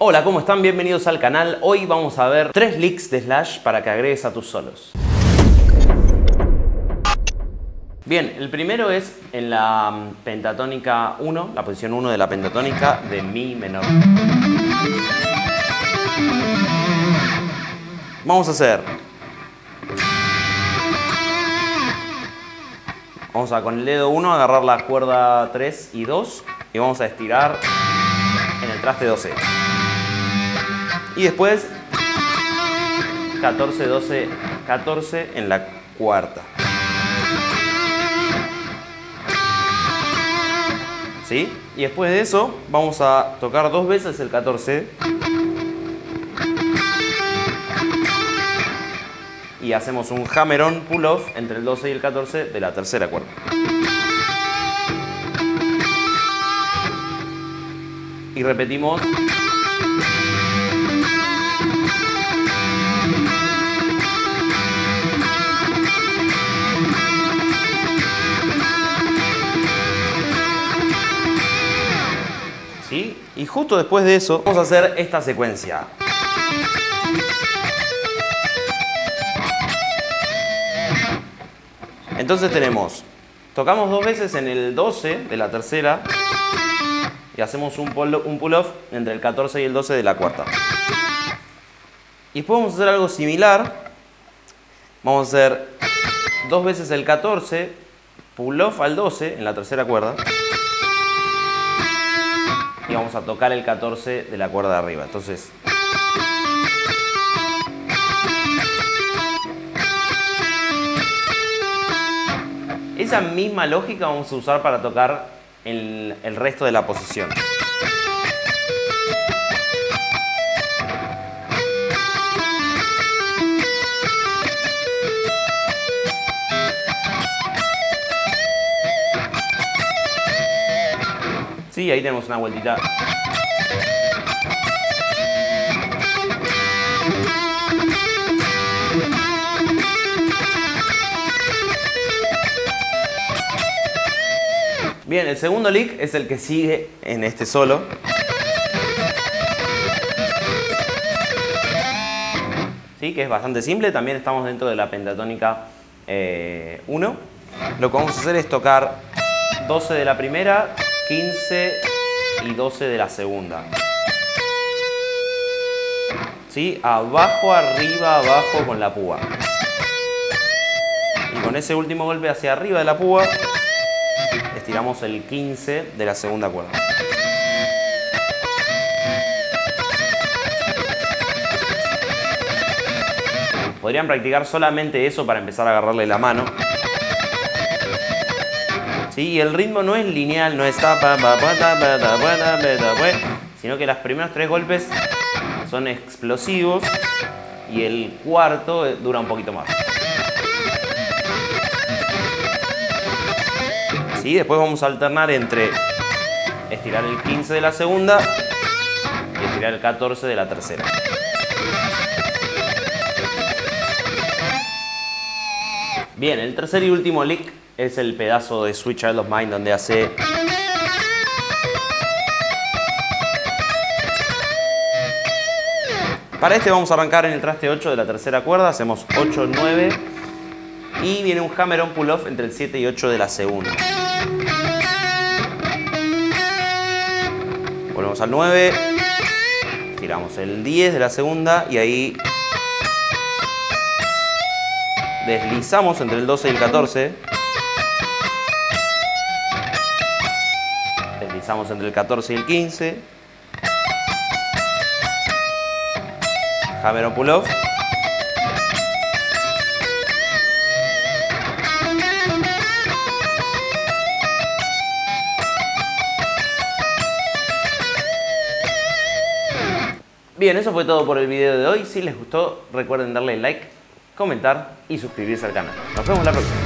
Hola, ¿cómo están? Bienvenidos al canal. Hoy vamos a ver 3 licks de Slash para que agregues a tus solos. Bien, el primero es en la pentatónica 1, la posición 1 de la pentatónica de Mi menor. Vamos a con el dedo 1 agarrar la cuerda 3 y 2 y vamos a estirar en el traste 12. Y después 14, 12, 14 en la cuarta. ¿Sí? Y después de eso vamos a tocar 2 veces el 14. Y hacemos un hammer-on pull-off entre el 12 y el 14 de la tercera cuerda. Y repetimos. ¿Sí? Y justo después de eso vamos a hacer esta secuencia. Entonces tocamos 2 veces en el 12 de la tercera y hacemos un pull-off entre el 14 y el 12 de la cuarta. Y después vamos a hacer algo similar. Vamos a hacer 2 veces el 14, pull-off al 12 en la tercera cuerda. Y vamos a tocar el 14 de la cuerda de arriba. Entonces, esa misma lógica vamos a usar para tocar el resto de la posición. Sí, ahí tenemos una vueltita. Bien, el segundo lick es el que sigue en este solo. ¿Sí? Que es bastante simple, también estamos dentro de la pentatónica 1. Lo que vamos a hacer es tocar 12 de la primera, 15 y 12 de la segunda. ¿Sí? Abajo, arriba, abajo con la púa. Y con ese último golpe hacia arriba de la púa, estiramos el 15 de la segunda cuerda. Podrían practicar solamente eso para empezar a agarrarle la mano. ¿Sí? Y el ritmo no es lineal, no es sino que los primeros 3 golpes son explosivos y el cuarto dura un poquito más. ¿Sí? Después vamos a alternar entre estirar el 15 de la segunda y estirar el 14 de la tercera. Bien, el tercer y último lick es el pedazo de Sweet Child of Mine donde hace... Para este vamos a arrancar en el traste 8 de la tercera cuerda, hacemos 8, 9 y viene un hammer-on pull-off entre el 7 y 8 de la segunda. Volvemos al 9, tiramos el 10 de la segunda y ahí deslizamos entre el 12 y el 14. Deslizamos entre el 14 y el 15. Hammer-on pull-off. Bien, eso fue todo por el video de hoy. Si les gustó, recuerden darle like, comentar y suscribirse al canal. Nos vemos la próxima.